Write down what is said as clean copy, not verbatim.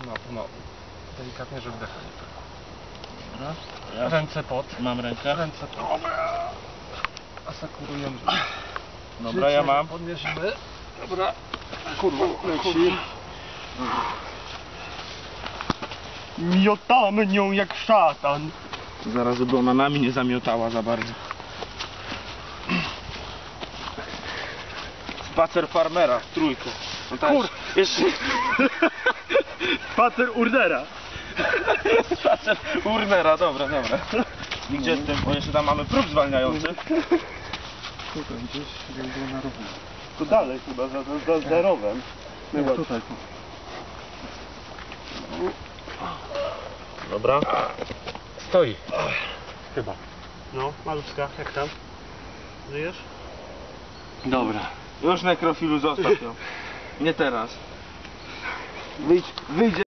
Pomału. Delikatnie, żeby decha nie czekał. Dobra. Ręce pod. Mam rękę. Ręce pod. Asekurujemy. Dobra, ja mam. Podniesiemy. Dobra. Kurwa, leci. Miotamy nią jak szatan. Zaraz, żeby ona nami nie zamiotała za bardzo. Spacer farmera w trójkę. No tak. Kur... Jeszcze... Spacer urdera. Spacer urnera, dobra. I gdzie z tym? Bo jeszcze tam mamy próg zwalniający. Tutaj gdzieś było na rowu. Tu dalej chyba, za rowem. Nie, tutaj. Dobra. Stoi. Chyba. No, malutka, jak tam? Żyjesz? Dobra. Już nekrofilu, zostaw ją. Nie teraz. Wyjdzie.